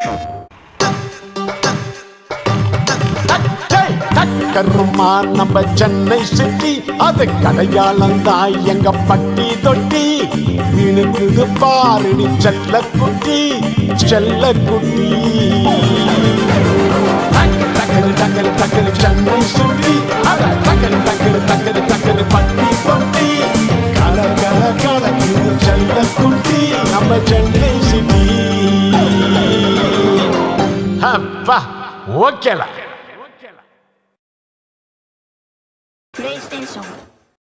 கருமா நம்ம சென்னை சிட்டி அது கடையாளம் தான் எங்க பட்டி தொட்டி மீனுக்குது பாருடி செல்ல குட்டி டக்கரு டக்கரு டக்கரு சென்னை சுட்டி அத டக்கரு டக்கரு டக்கரு டக்கரு பட்டி தொட்டி கல கல கலக்குது செல்ல குட்டி நம்ம சென்னை சிட்டி அப்பா ஓகேல